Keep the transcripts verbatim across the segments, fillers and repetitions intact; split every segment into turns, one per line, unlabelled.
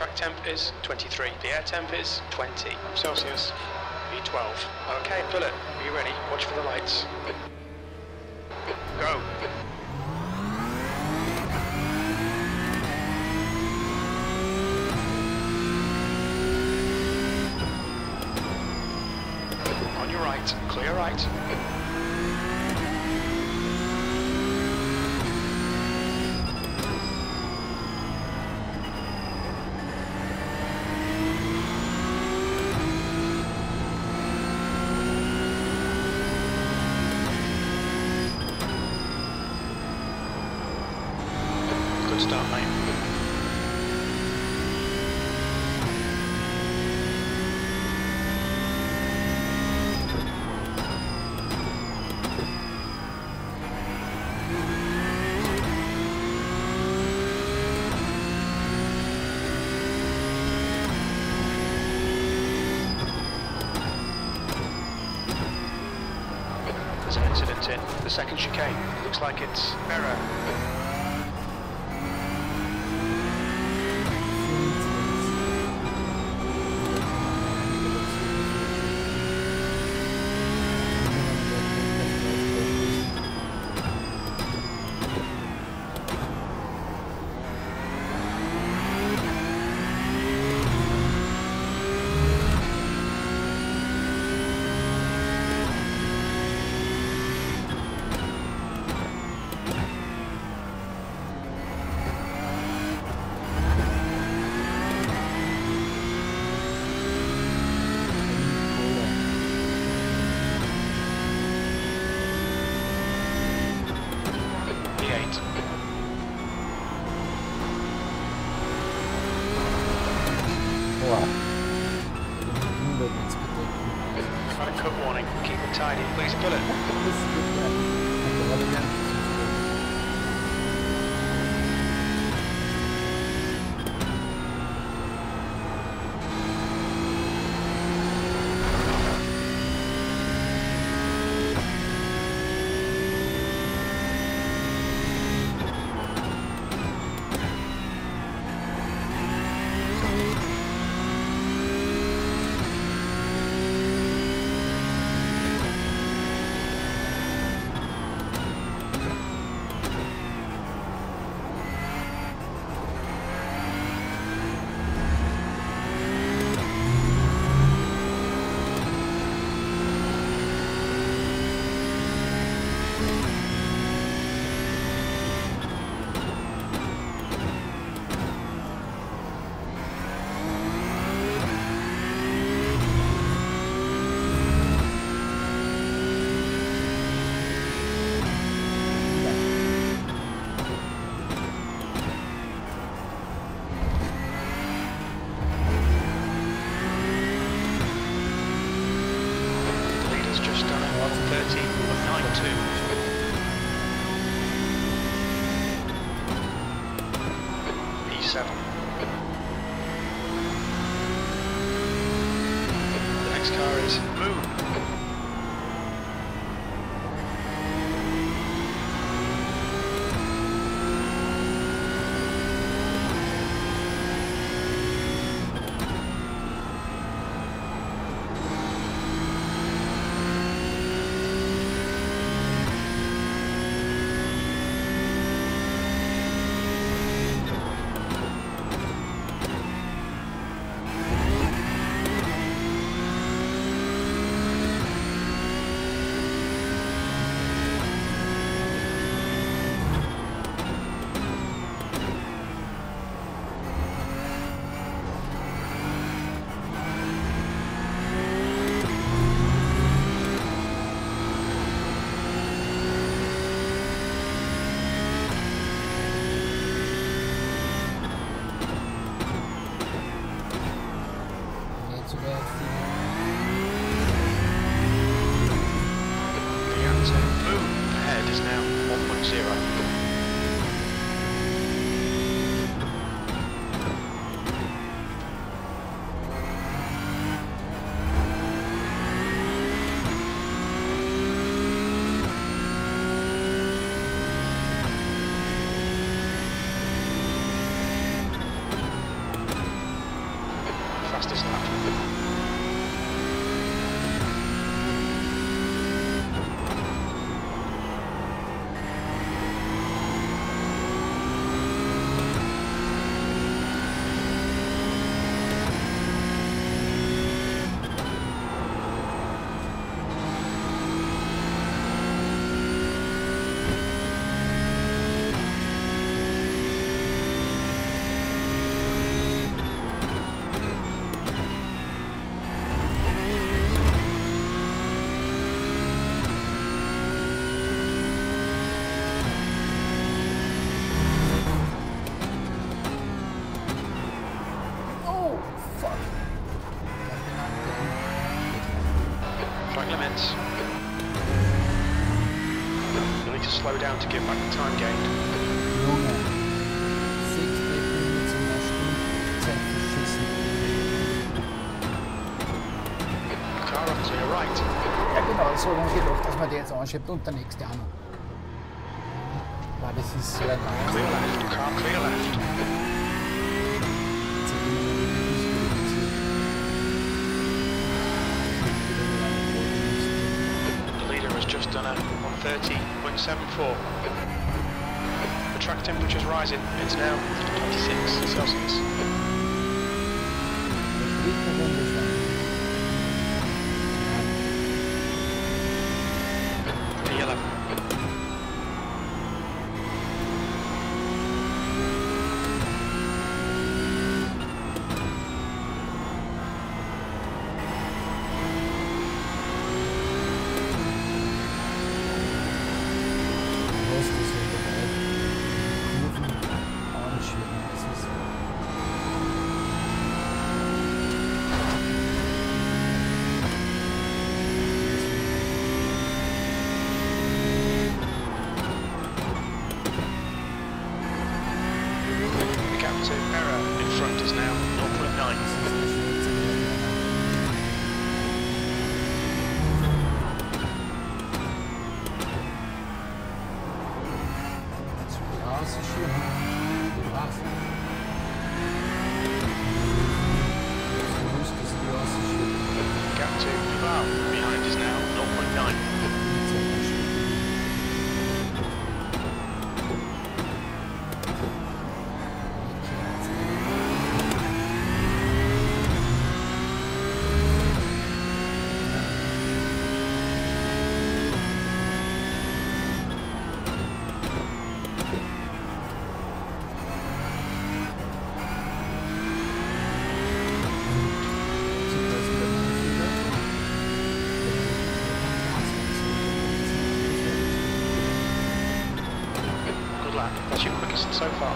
track temp is twenty-three. The air temp is twenty Celsius. V twelve. Okay, Bullet, are you ready? Watch for the lights. Go. On your right, clear right. Good start, mate. There's an incident in the second chicane. Looks like it's error. Got a cut warning. Keep it tidy, please, Bullet. The next car is Moon. fastest lap. You'll need to slow down to give back the time gained.
No more. Six minutes in der Stunde. Zeit verschissen.
Car up to your right.
Ja genau, so habe ich gedacht, dass man die jetzt anschiebt und der nächste auch noch. Wow, das ist so ein langes.
Clear left, car clear left. Just done a one thirty point seven four. The track temperature is rising. It's now twenty-six Celsius. The yellow. That's your quickest so far.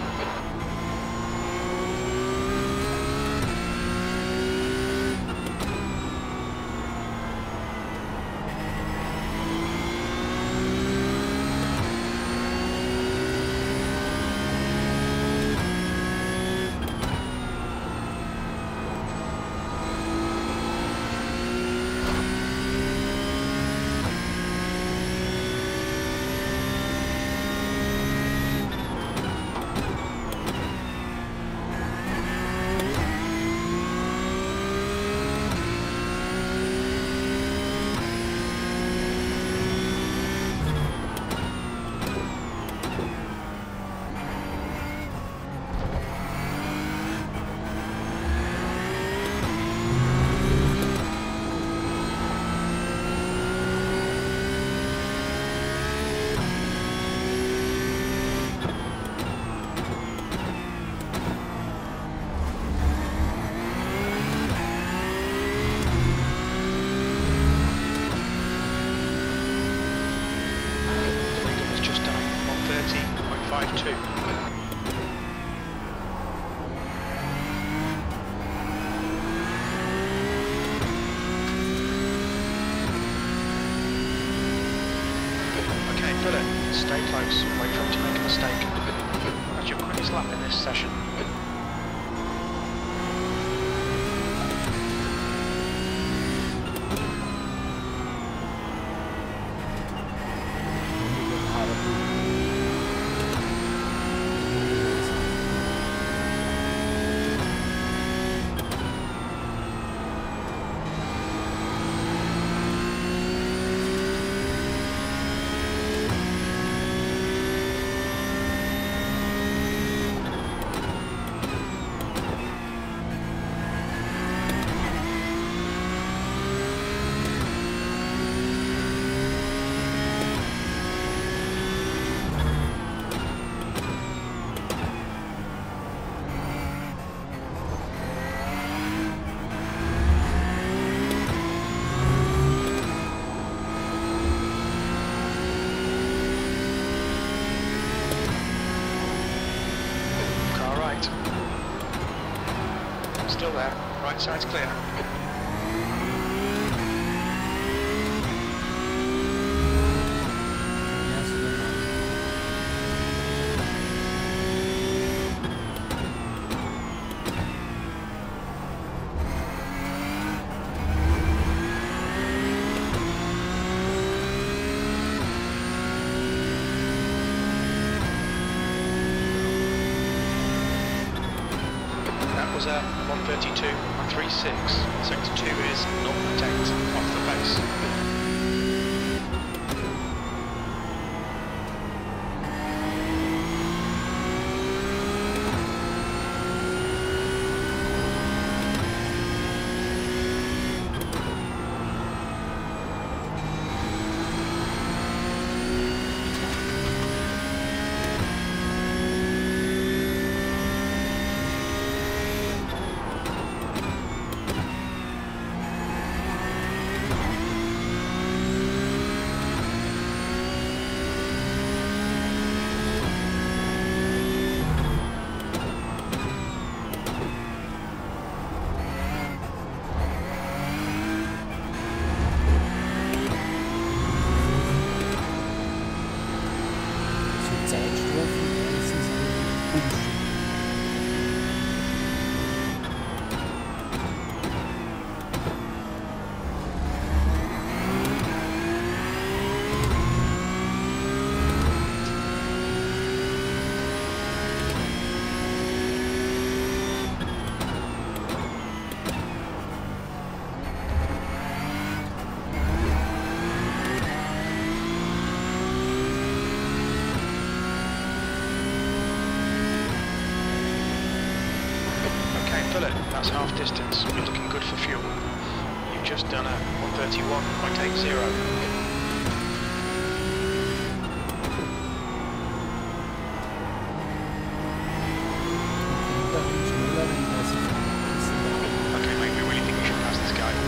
Stay close, wait for him to make a mistake. That's your quickest lap in this session. still there. Right side's clear. Was a one thirty-two point three six. Sector two is zero point eight off the base. That's half distance. You're looking good for fuel. You've just done a one thirty-one point eight zero. Okay, mate, we really think we should pass this guy.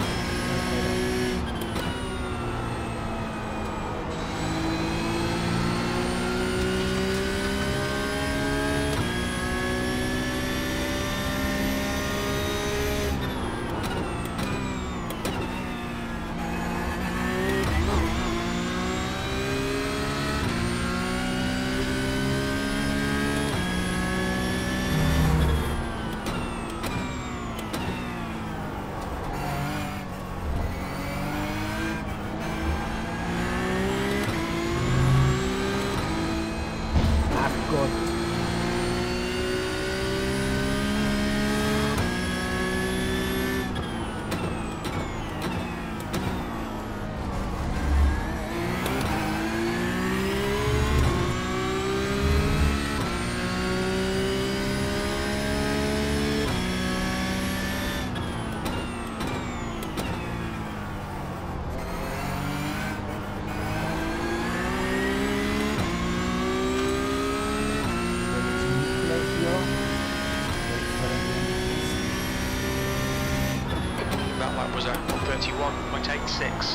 Was a one thirty-one point eight six.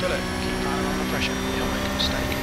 fill it. Keep piling on the pressure. He'll make a mistake.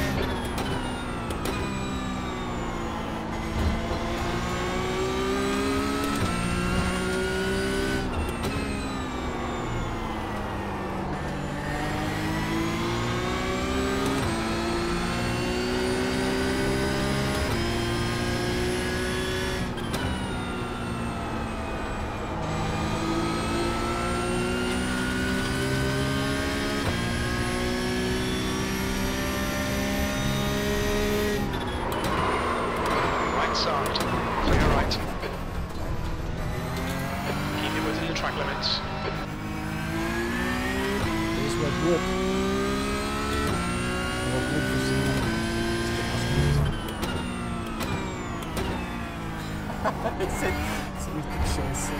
Side, clear right. Keep it within the track limits.
This was good. War gut für Sintner. Das ist so richtig scheiße.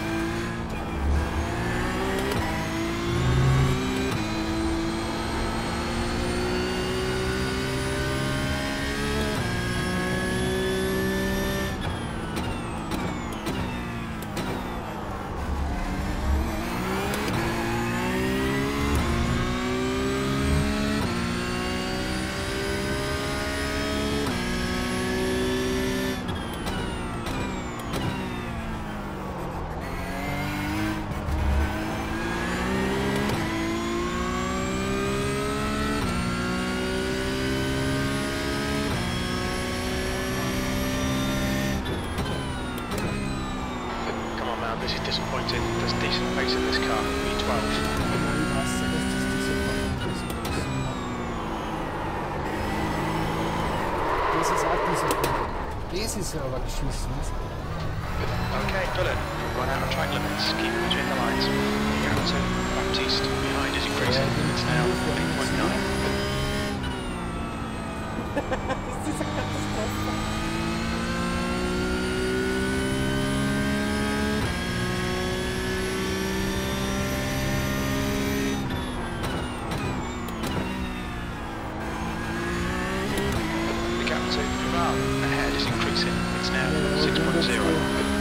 This is disappointing. There's decent pace in this car. V twelve. Das ist auch disappointing. Das ist aber geschissen.
Okay, fill it. Run out of track limits. Keep it between the lines. Hamilton, Baptiste, behind is increasing. It's now eight point nine.
Das ist eine Katastrophe.
Ahead is increasing. It's now six point zero.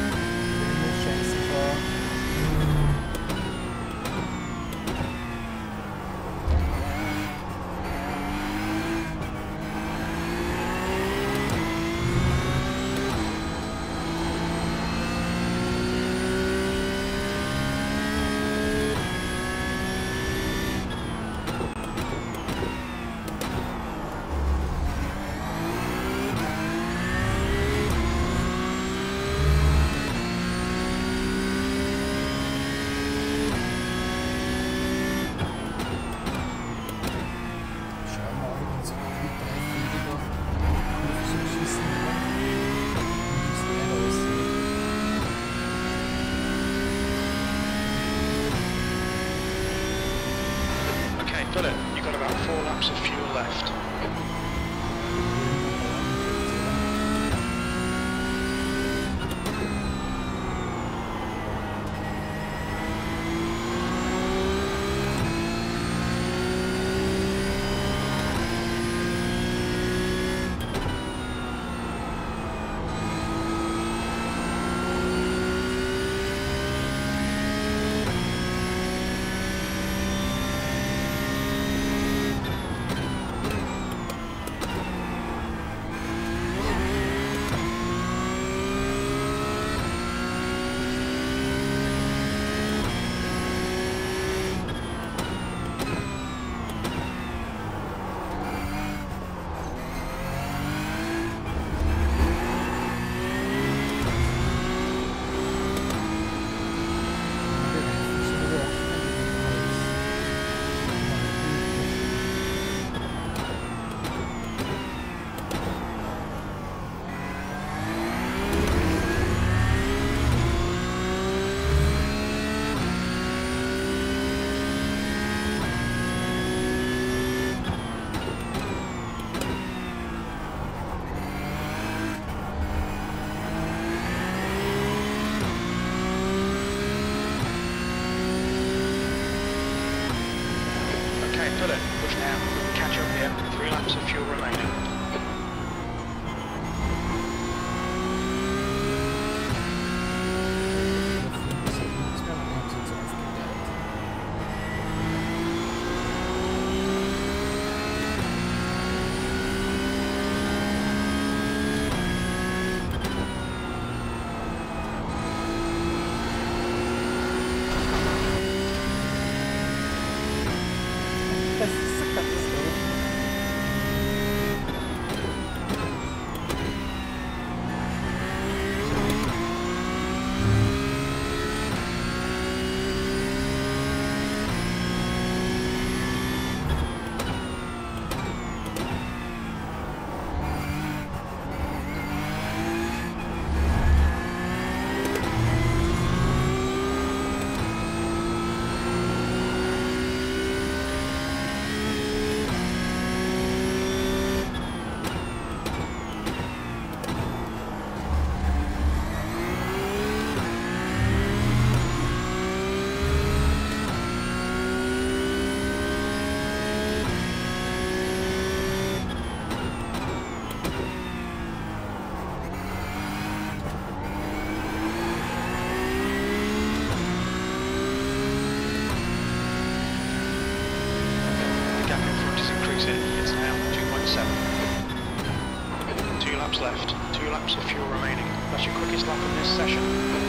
Fill it. You've got about four laps of fuel left. Fill it. Push now. Catch up here. Three laps of fuel remaining.
Das ist eine Katastrophe.
Left, two laps of fuel remaining. That's your quickest lap in this session.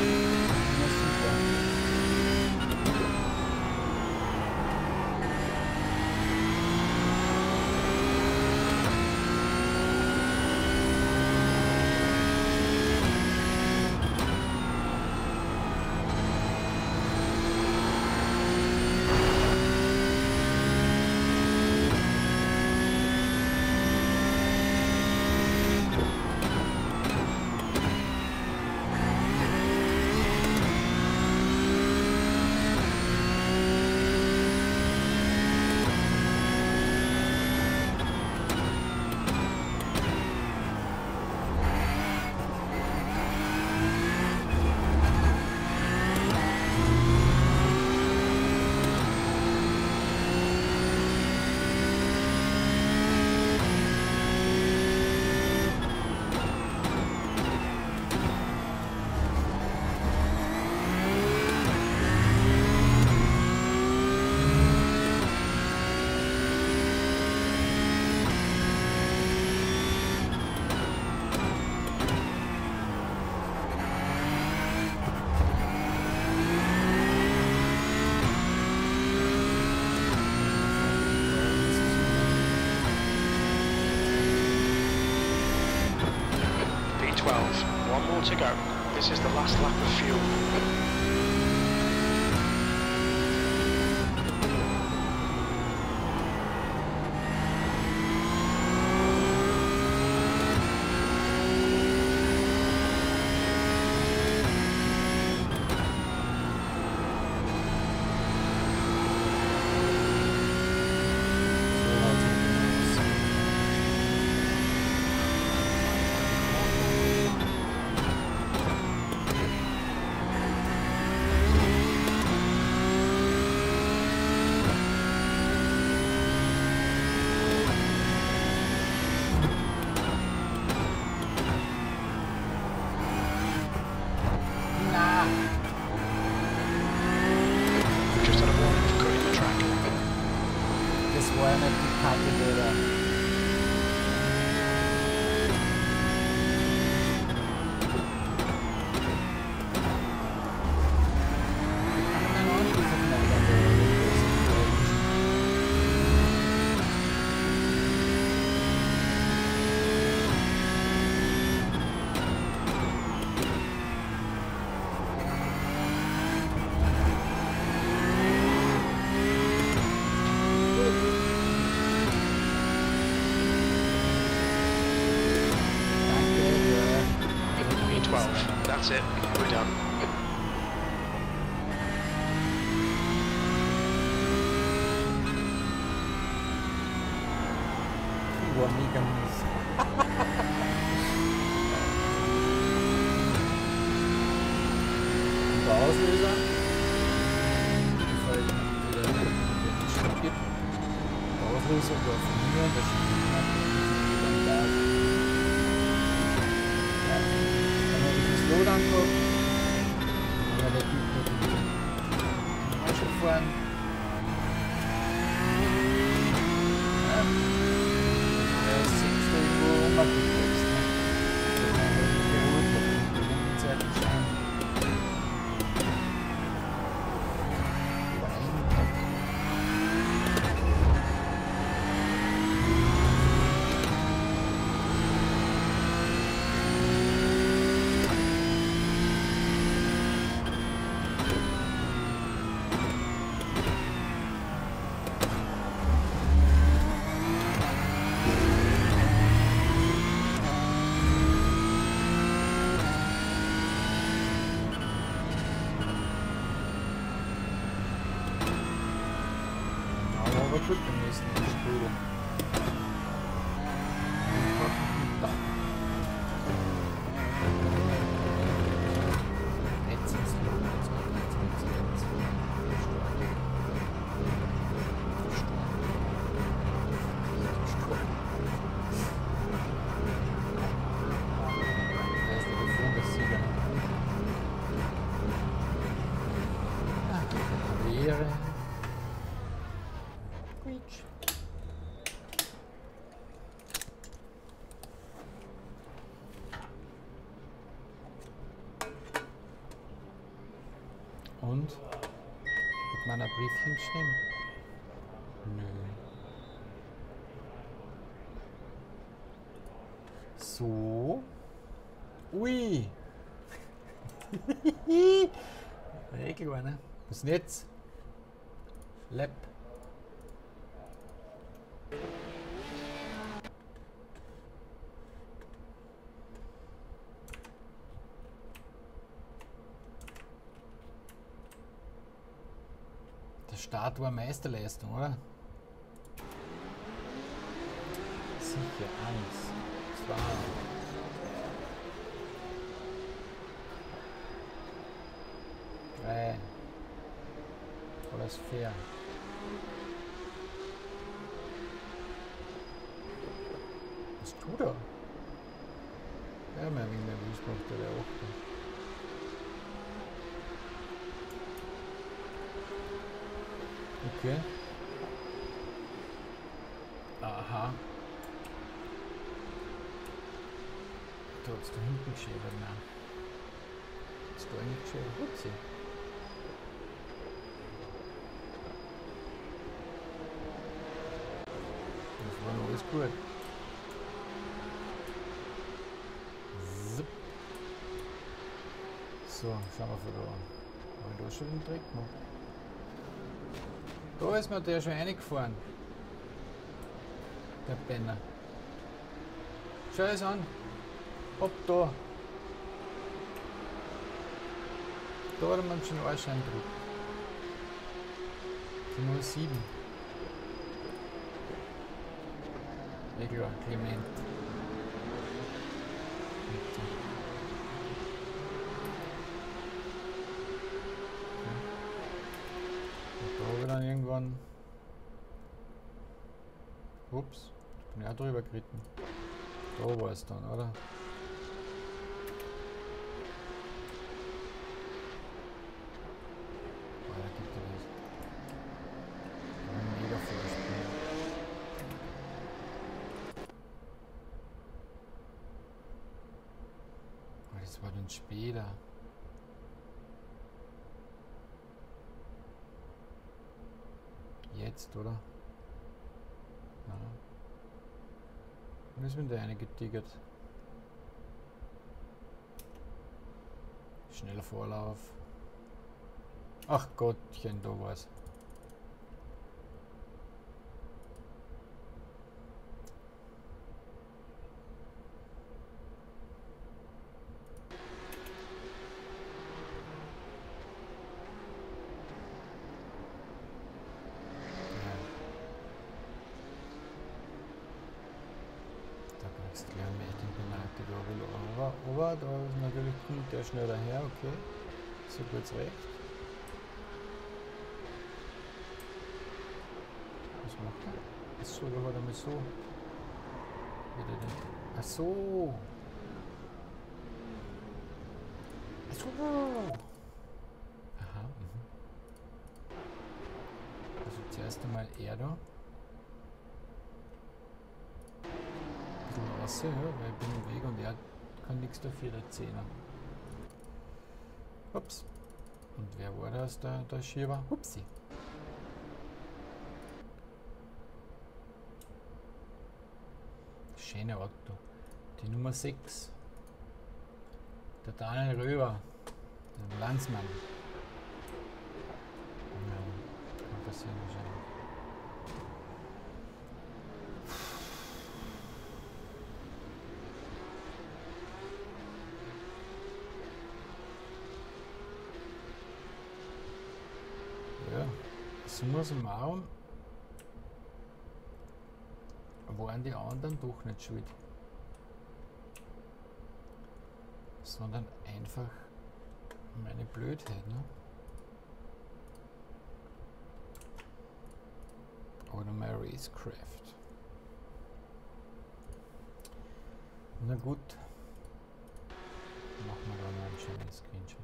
One more to go. This is the last lap of fuel. That's it, we're done.
Gua nih kan. Auslöser. Auslöser überfliegen, das dann Gas. Ja. Dann habe ich das Load anguckt. Dann hat der Typ mit dem Arsch gefahren. Ja. Der ist sechs irgendwo rumgeflext. Dann haben wir nicht geholt, weil wir die Zeit nicht schauen. aber gut beim nächsten Sprung. Da. Jetzt ist es los. Jetzt jetzt, jetzt, jetzt. Der ist der Befundessieger. Wäre. Quietsch. Und? Mit meiner Briefchen geschrieben? Nö. So. Ui. Regel war, ne? Was ist denn jetzt? Schlepp. Der Start war Meisterleistung, oder? Sicher. Eins, zwei. Drei. Alles fair. Was tut er? Ja, mal wegen der Wüste macht er der auch. Okay. Aha. Da hat's da hinten geschäbert, nein. Ist da eigentlich geschäbert? Upsi. Das war noch alles gut. Zip. So, schauen wir von da an. Habe ich da schon den Trick gemacht? Da ist mir der schon reingefahren. Der Penner. Schau es an. Ab da. Da hat man schon Arsch eindrückt. Die null sieben. Regler, Clement. Und da habe ich dann irgendwann. Ups, ich bin ja drüber geritten. Da war es dann, oder? Da gibt es das. Ein mega Vorsprung. Das war dann später. Jetzt, oder? Ja. Und ist mit der eine getiggert. Schneller Vorlauf. Ach Gottchen, da war's. Aber da ist natürlich kommt der schnell daher, okay. So geht's recht. Was macht er? Achso, da hat er mich so. Wieder den. Achso! Achso! Aha, mhm. Also zuerst einmal er da. Ein bisschen raus, ja, weil ich bin im Weg und er kann nichts dafür, der Zehner. Ups. Und wer war das, der, der Schieber? Upsi. Schöne Auto. Die Nummer sechs. Der Daniel Röber. Der Landsmann. Ja, kann passieren wahrscheinlich. Summa summarum waren die anderen doch nicht schuld, sondern einfach meine Blödheit, ne? Oder mein Racecraft. Na gut, machen wir da mal einen schönen Screenshot.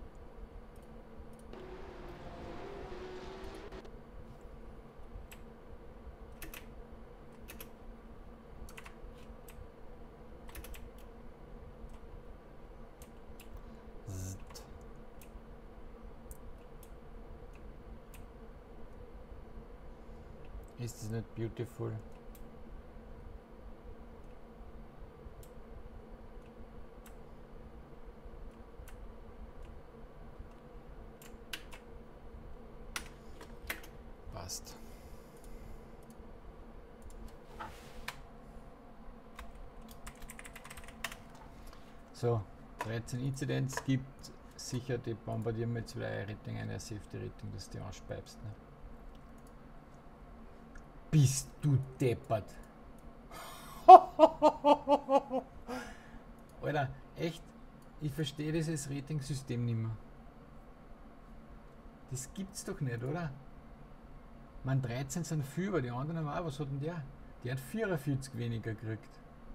Ist das nicht beautiful? Passt. So, dreizehn Incidents gibt sicher, die bombardieren mit zwei iRating, eine Safety Rating, dass du die anspeibst. Ne? Bist du deppert? Alter, echt, ich verstehe dieses Rating-System nicht mehr. Das gibt's doch nicht, oder? Man, dreizehn sind viel, aber die anderen haben auch, was hat denn der? Der hat vierundvierzig weniger gekriegt.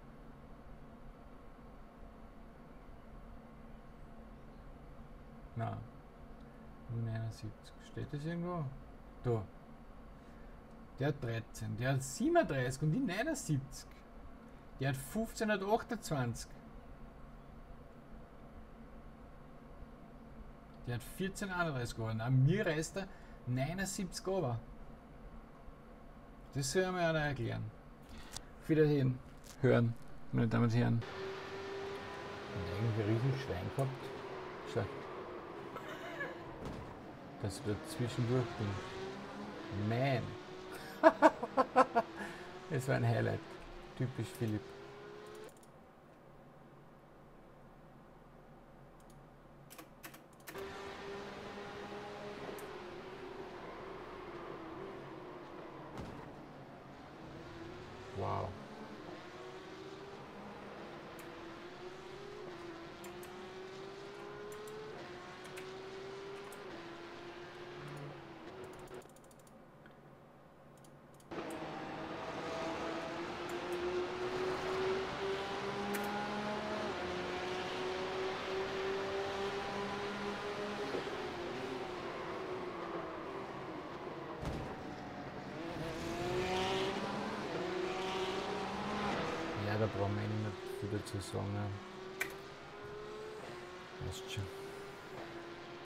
Na, neunundsiebzig. Steht das irgendwo? Da. Der hat dreizehn, der hat siebenunddreißig und die neunundsiebzig. Der hat fünfzehnhundertachtundzwanzig. Der hat vierzehnhunderteinunddreißig geworden. An mir reißt er neunundsiebzig aber. Das soll er mir einer erklären. Auf Wiedersehen, hören, meine Damen und Herren. Und eigentlich ein riesen Schwein gehabt. Schau. Dass ich da zwischendurch bin. Nein. Es war ein Highlight. Typisch Philipp. Wow. Da brauchen wir nicht viel dazu sagen. Passt schon.